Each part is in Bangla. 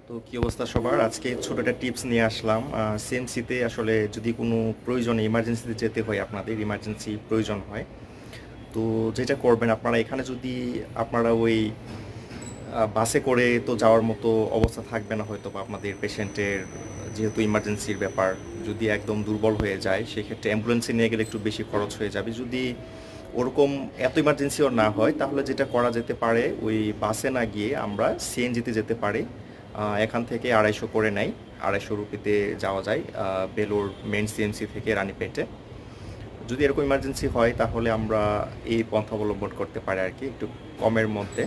তো কি অবস্থা সবার? আজকে ছোট একটা টিপস নিয়ে আসলাম। সিএমসিতে আসলে যদি কোনো প্রয়োজনে ইমার্জেন্সিতে যেতে হয়, আপনাদের ইমার্জেন্সি প্রয়োজন হয়, তো যেটা করবেন আপনারা এখানে যদি আপনারা ওই বাসে করে তো যাওয়ার মতো অবস্থা থাকবে না হয়তো, বা আপনাদের পেশেন্টের যেহেতু ইমার্জেন্সির ব্যাপার, যদি একদম দুর্বল হয়ে যায় সেক্ষেত্রে অ্যাম্বুলেন্সে নিয়ে গেলে একটু বেশি খরচ হয়ে যাবে। যদি ওরকম এত ইমার্জেন্সিও না হয় তাহলে যেটা করা যেতে পারে, ওই বাসে না গিয়ে আমরা সিএনজিতে যেতে পারি। এখান থেকে 250 করে নেয়, 250 রুপিতে যাওয়া যায় বেলোর মেন সিএমসি থেকে রানীপেটে। যদি এরকম ইমার্জেন্সি হয় তাহলে আমরা এই পন্থা অবলম্বন করতে পারি আর কি, একটু কমের মধ্যে।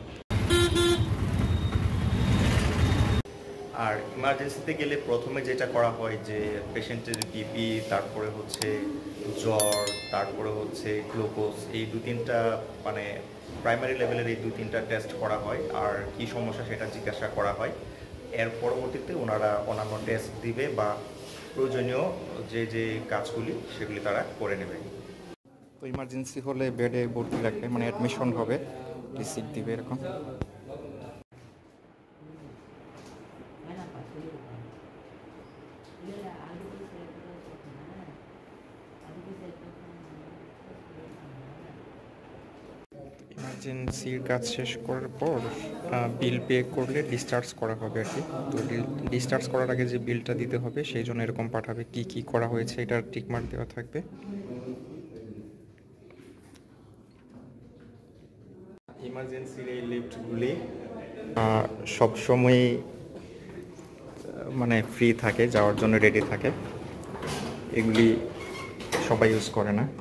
আর ইমার্জেন্সিতে গেলে প্রথমে যেটা করা হয় যে পেশেন্টের বিপি, তারপরে হচ্ছে জ্বর, তারপরে হচ্ছে গ্লুকোজ, এই দু তিনটা মানে প্রাইমারি লেভেলের এই দু তিনটা টেস্ট করা হয়, আর কি সমস্যা সেটা জিজ্ঞাসা করা হয়। এর পরবর্তীতে ওনারা অন্যান্য টেস্ট দিবে বা প্রয়োজনীয় যে যে কাজগুলি সেগুলি তারা করে নেবে। তো ইমার্জেন্সি হলে বেডে ভর্তি রাখবে, মানে অ্যাডমিশন হবে, রিসিট দিবে এরকম। ইমার্জেন্সির কাজ শেষ করার পর বিল পে করলে ডিসচার্জ করা হবে আর কি। তো ডিসচার্জ করার আগে যে বিলটা দিতে হবে সেই জন্য এরকম পাঠাবে, কি কি করা হয়েছে এটার টিকমার্ক দেওয়া থাকবে। ইমার্জেন্সির এই লিফটগুলি সবসময়ই মানে ফ্রি থাকে, যাওয়ার জন্য রেডি থাকে। এগুলি সবাই ইউজ করে না,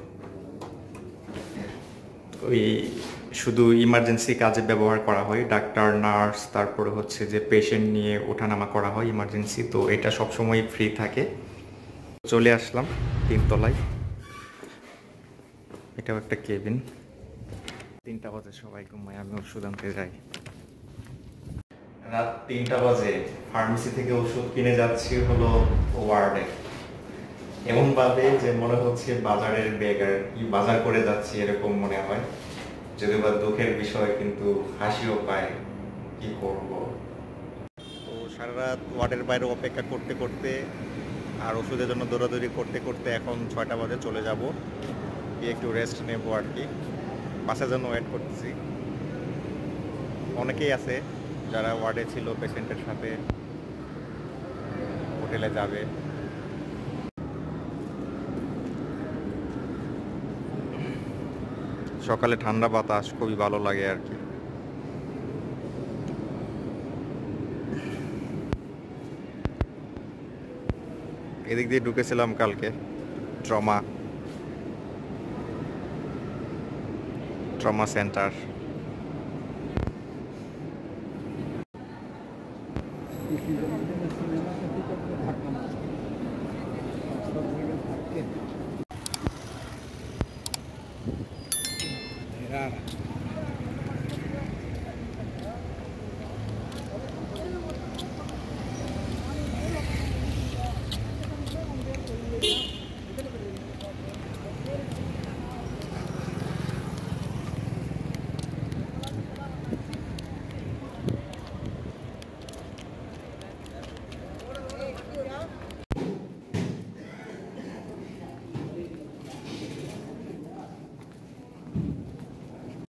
ওই শুধু ইমার্জেন্সি কাজে ব্যবহার করা হয়। ডাক্তার, নার্স, তারপরে হচ্ছে যে পেশেন্ট নিয়ে ওঠানামা করা হয় ইমার্জেন্সি, তো এটা সবসময় ফ্রি থাকে। চলে আসলাম 3 তলায়, এটাও একটা কেবিন। 3টা বাজে, সবাই ঘুমায়, আমি ওষুধ আনতে যাই। রাত 3টা বাজে ফার্মেসি থেকে ওষুধ কিনে যাচ্ছি হলো ওয়ার্ডে, এমনভাবে যে মনে হচ্ছে বাজারের বেগার, কি বাজার করে যাচ্ছি এরকম মনে হয়। যদিও বা দুঃখের বিষয়, কিন্তু হাসিও পায়, কি করব। তো সারা রাত ওয়ার্ডের বাইরে অপেক্ষা করতে করতে আর ওষুধের জন্য দৌড়াদৌড়ি করতে করতে এখন 6টা বাজে, চলে যাব, গিয়ে একটু রেস্ট নেব আর কি। বাসের জন্য ওয়েট করতেছি। অনেকেই আছে যারা ওয়ার্ডে ছিল পেশেন্টের সাথে, হোটেলে যাবে। সকালে ঠান্ডা বাতাস খুবই ভালো লাগে আর কি। এদিক দিয়ে ঢুকেছিলাম কালকে ট্রমা সেন্টার।